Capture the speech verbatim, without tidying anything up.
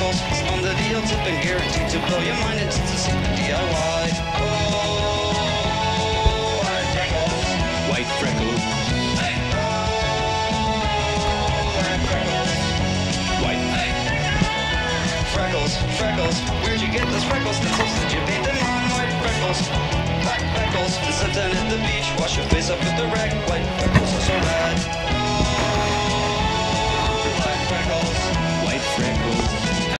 freckles on the V L tip and guaranteed to blow your mind into the secret D I Y. Oh, white freckles. White freckles. Hey. Oh, white freckles. White. Hey. Freckles, freckles. Where'd you get those freckles? The tips that you paint them on. White freckles. Black freckles. And suntan at the beach. Wash